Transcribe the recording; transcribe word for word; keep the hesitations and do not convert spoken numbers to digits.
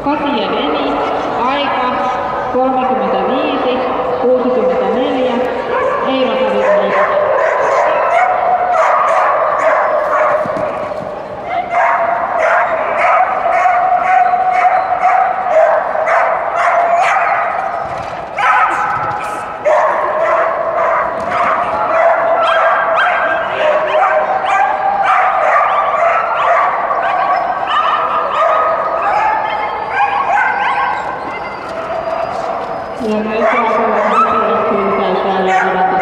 Kati ja Deni, aika kolmekymmentäviisi kuusikymmentäneljä, Eeva Savinen. Ja myös saapuu hylkäys täällä